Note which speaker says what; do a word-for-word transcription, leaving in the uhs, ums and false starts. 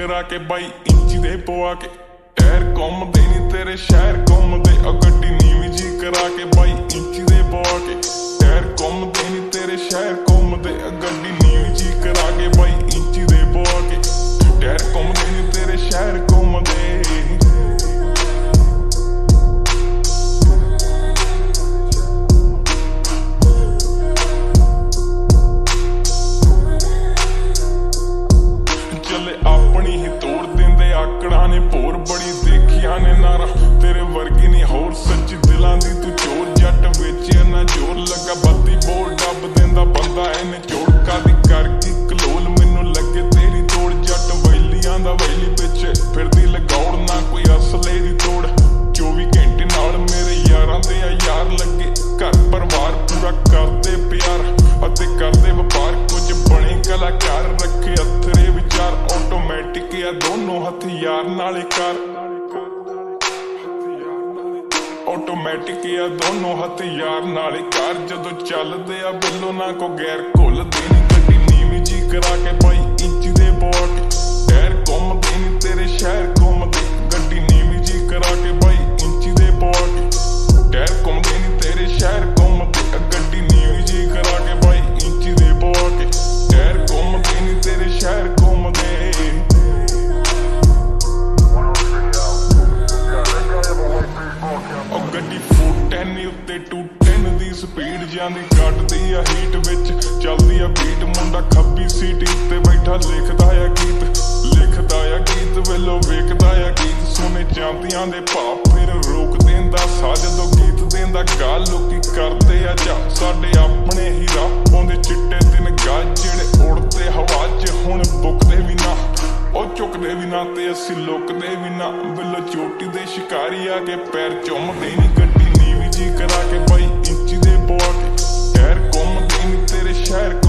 Speaker 1: करा के बाई इंची दे पवा के टायर घूमदे नी तेरे शहर घूमदे आ गड्डी नीवी जी करा के बाई इंची दे पवा के टायर घूमदे नी तेरे शहर घूमदे आ गड्डी नीवी जी करा के बाई इंची दे पवा के टायर घूमदे नी तेरे शहर घूमदे। अपनी ही तोड़ देंदे आकड़ा ने भोर बड़ी देखिया ने नारा तेरे वर्गी नहीं होर सच्ची दिलां दी तू चोर जट वेचे ना जोर लगा बत्ती बोल डब देंदा बंदा इन्हें चोड़का दी करकी कलोल मैनू लगे तेरी तोड़ जट वैलियां दा वैली पिछे फिरदी लगौड़ ना कोई असले दी तोड़ चौबी घंटे नाल मेरे यारां दे आ यार लगे घर परिवार पूरा करदे प्यार अते करदे वपार कुछ बने कलाकार रखे अथरे विचार ऑटोमैटिक या दोनों हथियार नाले कार ऑटोमैटिक या दोनों हथियार नाले कार जदों चलदे आ बिल्लो ना को गैर घुलदे नी गड्डी नीवी जी करा के बाई इंची दे पवा के टायर घूमदे नी तेरे शहर घूमदे गड्डी नीवी जी करा के बाई इंची दे पवा के टायर घूमदे नी तेरे शहर घूमदे गड्डी नीवी जी करा के बाई इंची दे पवा के टायर घूमदे नी तेरे शहर घूमदे। गड्डी फोर टेन उत्ते टू टेन दी स्पीड जांदी कटदी आ हीट विच चलदी आ बीट मुंडा खब्बी सीट उत्ते बैठा लिखदा आ गीत लिखदा आ गीत वेलो वेखदा आ गीत सुने चांदियां दे भाव फिर रोक देंदा सा जदों गीत देंदा गा लोकी करदे आ जा साडे अपने ही राह पाउंदे चिट्टे दिन गा जेड़े उड़दे हवा च हुण बुकदे भी ना ओ चुकदे भी ना ते असीं लुकदे भी ना बिल्लो चोटी दे शिकारी आ के पैर चुमदे नी गड्डी नीवी जी करा के बाई इंची दे पवा के टायर घूमदे नी तेरे शहर